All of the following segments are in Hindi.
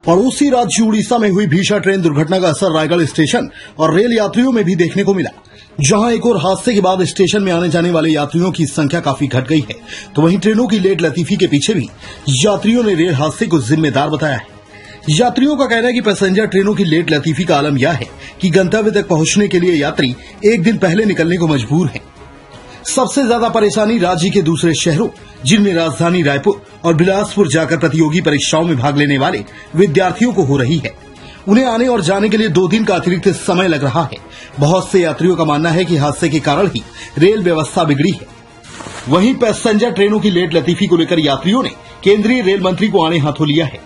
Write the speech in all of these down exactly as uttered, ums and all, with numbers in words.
पड़ोसी राज्य उड़ीसा में हुई भीषण ट्रेन दुर्घटना का असर रायगढ़ स्टेशन और रेल यात्रियों में भी देखने को मिला। जहां एक और हादसे के बाद स्टेशन में आने जाने वाले यात्रियों की संख्या काफी घट गई है, तो वहीं ट्रेनों की लेट लतीफी के पीछे भी यात्रियों ने रेल हादसे को जिम्मेदार बताया है। यात्रियों का कहना है कि पैसेंजर ट्रेनों की लेट लतीफी का आलम यह है कि गंतव्य तक पहुंचने के लिए यात्री एक दिन पहले निकलने को मजबूर हैं। सबसे ज्यादा परेशानी राज्य के दूसरे शहरों, जिनमें राजधानी रायपुर और बिलासपुर जाकर प्रतियोगी परीक्षाओं में भाग लेने वाले विद्यार्थियों को हो रही है। उन्हें आने और जाने के लिए दो दिन का अतिरिक्त समय लग रहा है। बहुत से यात्रियों का मानना है कि हादसे के कारण ही रेल व्यवस्था बिगड़ी है। वहीं पैसेंजर ट्रेनों की लेट लतीफी को लेकर यात्रियों ने केंद्रीय रेल मंत्री को आड़े हाथों लिया है।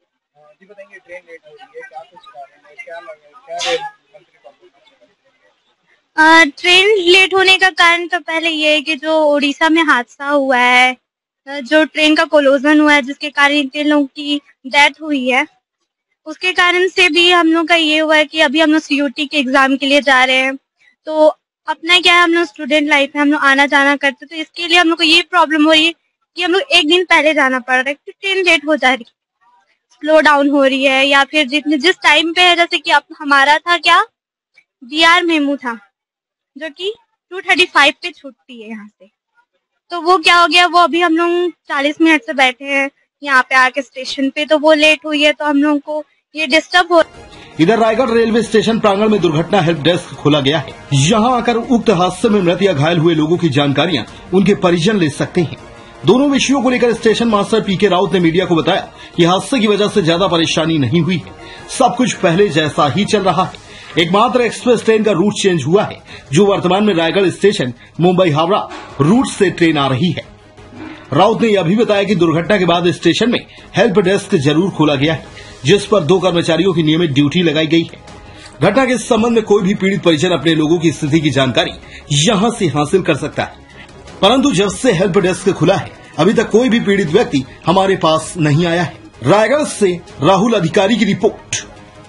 आ, ट्रेन लेट होने का कारण तो पहले ये है कि जो उड़ीसा में हादसा हुआ है, जो ट्रेन का कोलोजन हुआ है, जिसके कारण इतने लोगों की डेथ हुई है, उसके कारण से भी हम लोग का ये हुआ है कि अभी हम लोग सीयूटी के एग्जाम के लिए जा रहे हैं। तो अपना क्या है, हम लोग स्टूडेंट लाइफ है, हम लोग आना जाना करते, तो इसके लिए हम लोग को ये प्रॉब्लम हो रही है कि हम लोग एक दिन पहले जाना पड़ रहा है, तो ट्रेन लेट हो जा रही है, स्लो डाउन हो रही है, या फिर जितने जिस टाइम पे है, जैसे कि अब हमारा था क्या बिहार मेमू था जो कि टू थर्टी फाइव पे छूटती है यहाँ से, तो वो क्या हो गया, वो अभी हम लोग चालीस मिनट से बैठे हैं यहाँ पे आके स्टेशन पे, तो वो लेट हुई है, तो हम लोगों को ये डिस्टर्ब हो। इधर रायगढ़ रेलवे स्टेशन प्रांगण में दुर्घटना हेल्प डेस्क खोला गया है। यहाँ आकर उक्त हादसे में मृत या घायल हुए लोगों की जानकारियाँ उनके परिजन ले सकते हैं। दोनों विषयों को लेकर स्टेशन मास्टर पी के राउत ने मीडिया को बताया कि हादसे की वजह से ज्यादा परेशानी नहीं हुई है, सब कुछ पहले जैसा ही चल रहा है। एकमात्र एक्सप्रेस ट्रेन का रूट चेंज हुआ है, जो वर्तमान में रायगढ़ स्टेशन मुंबई हावड़ा रूट से ट्रेन आ रही है। राउत ने यह भी बताया कि दुर्घटना के बाद स्टेशन में हेल्प डेस्क जरूर खोला गया है, जिस पर दो कर्मचारियों की नियमित ड्यूटी लगाई गई है। घटना के संबंध में कोई भी पीड़ित परिजन अपने लोगों की स्थिति की जानकारी यहां से हासिल कर सकता है, परंतु जब से हेल्प डेस्क खुला है, अभी तक कोई भी पीड़ित व्यक्ति हमारे पास नहीं आया है। रायगढ़ से राहुल अधिकारी की रिपोर्ट।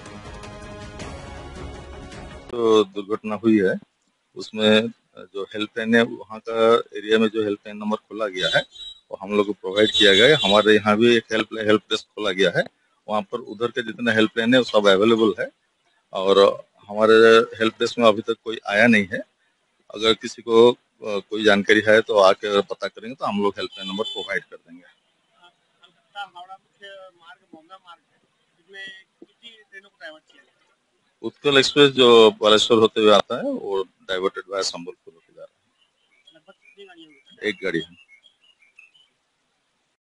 जो दुर्घटना हुई है उसमें जो हेल्पलाइन है, वहाँ का एरिया में जो हेल्पलाइन नंबर खोला गया है वो हम लोग को प्रोवाइड किया गया है। हमारे यहाँ भी एक हेल्प हेल्प डेस्क खोला गया है, वहाँ पर उधर के जितने हेल्पलाइन है वो सब अवेलेबल है, और हमारे हेल्प डेस्क में अभी तक कोई आया नहीं है। अगर किसी को कोई जानकारी है तो आके पता करेंगे, तो हम लोग हेल्पलाइन नंबर प्रोवाइड कर देंगे। उत्कल एक्सप्रेस जो बालेश्वर होते हुए आता है वो डाइवर्टेड बाय संबलपुर होकर जा रहा है। एक गाड़ी है।